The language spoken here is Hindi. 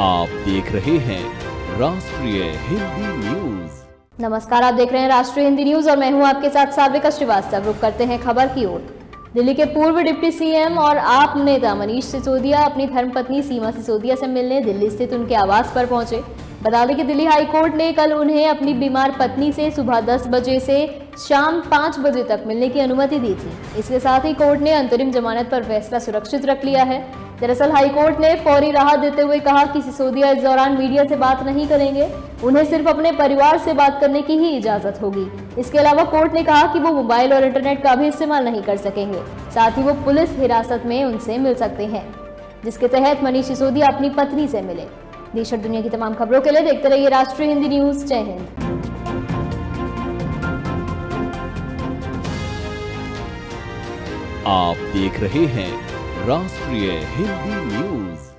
आप देख रहे हैं राष्ट्रीय हिंदी न्यूज। नमस्कार, आप देख रहे हैं राष्ट्रीय हिंदी न्यूज और मैं हूं आपके साथ साविका श्रीवास्तव। रुक करते हैं खबर की ओर। दिल्ली के पूर्व डिप्टी सीएम और आप नेता मनीष सिसोदिया अपनी धर्मपत्नी सीमा सिसोदिया से मिलने दिल्ली स्थित उनके आवास पर पहुंचे। बता दें कि दिल्ली हाई कोर्ट ने कल उन्हें अपनी बीमार पत्नी से सुबह 10 बजे से शाम 5 बजे तक मिलने की अनुमति दी थी। इसके साथ ही कोर्ट ने अंतरिम जमानत पर फैसला सुरक्षित रख लिया है। दरअसल हाई कोर्ट ने फौरी राहत देते हुए कहा कि सिसोदिया इस दौरान मीडिया से बात नहीं करेंगे, उन्हें सिर्फ अपने परिवार से बात करने की ही इजाजत होगी। इसके अलावा कोर्ट ने कहा कि वो मोबाइल और इंटरनेट का भी इस्तेमाल नहीं कर सकेंगे। साथ ही वो पुलिस हिरासत में उनसे मिल सकते हैं, जिसके तहत मनीष सिसोदिया अपनी पत्नी से मिले। देश और दुनिया की तमाम खबरों के लिए देखते रहिए राष्ट्रीय हिंदी न्यूज। जय हिंद। आप देख रहे हैं राष्ट्रीय हिंदी न्यूज।